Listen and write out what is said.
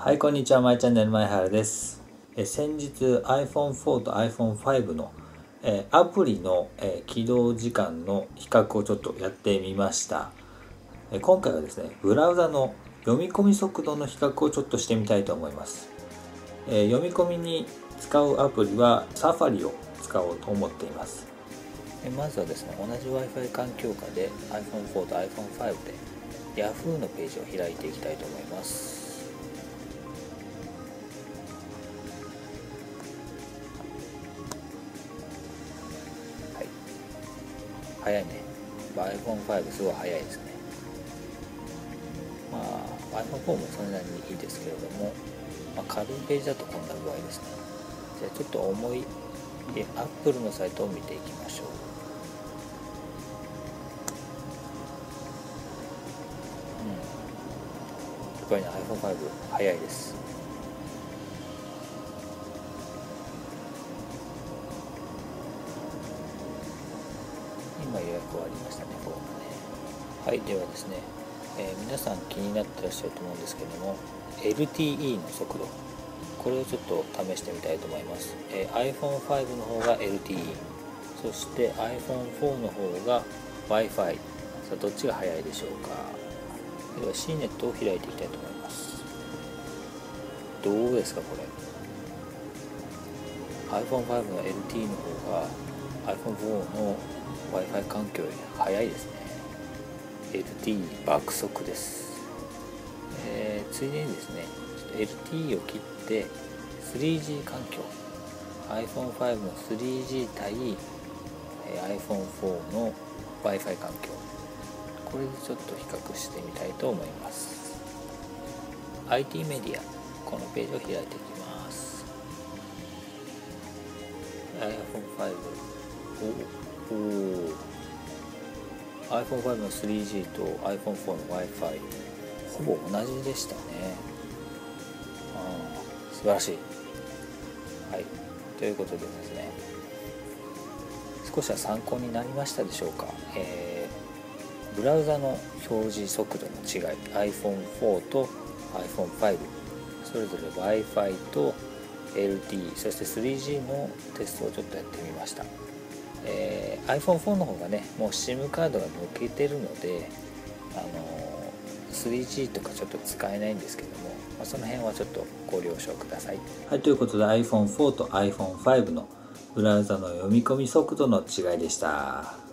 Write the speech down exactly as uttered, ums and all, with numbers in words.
はい、こんにちは。マイチャンネル前原です。え先日 アイフォンフォー と アイフォンファイブ のえアプリのえ起動時間の比較をちょっとやってみました。え今回はですね、ブラウザの読み込み速度の比較をちょっとしてみたいと思います。え読み込みに使うアプリは Safari を使おうと思っています。えまずはですね、同じ Wi-Fi 環境下で アイフォンフォー と アイフォンファイブ で Yahoo のページを開いていきたいと思います。早いね。アイフォンファイブ すごい早いですね。まあ アイフォンフォー もそれなりにいいですけれども、まあ、軽いページだとこんな具合ですね。じゃあちょっと重い Apple のサイトを見ていきましょう。うん、やっぱりね アイフォンファイブ 早いです。今予約終わりましたね、フォームね。はい、ではですね、えー、皆さん気になってらっしゃると思うんですけれども エルティーイー の速度、これをちょっと試してみたいと思います。えー、アイフォンファイブ の方が エルティーイー、 そして アイフォンフォー の方が Wi-Fi、 さあどっちが速いでしょうか。では シーネット を開いていきたいと思います。どうですかこれ。 アイフォンファイブ の エルティーイー の方が アイフォンフォー の Wi-Fi 環境より速いですね。 エルティーイー 爆速です。えー、ついでにですね エルティーイー を切って スリージー 環境 アイフォンファイブ の スリージー 対 アイフォンフォー の Wi-Fi 環境、これでちょっと比較してみたいと思います。 アイティー メディア、このページを開いていきます。 アイフォンファイブ、 おお アイフォンファイブ の スリージー と アイフォンフォー の Wi-Fi ほぼ同じでしたね。ああ、素晴らしい。はい、ということでですね、少しは参考になりましたでしょうか。えー、ブラウザの表示速度の違い アイフォンフォー と アイフォンファイブ、 それぞれ Wi-Fi と エルティーイー、 そして スリージー のテストをちょっとやってみました。えー、アイフォンフォー の方がね、もう SIM カードが抜けてるので、あのー、スリージー とかちょっと使えないんですけども、まあ、その辺はちょっとご了承ください。はい、ということで アイフォンフォー と アイフォンファイブ のブラウザの読み込み速度の違いでした。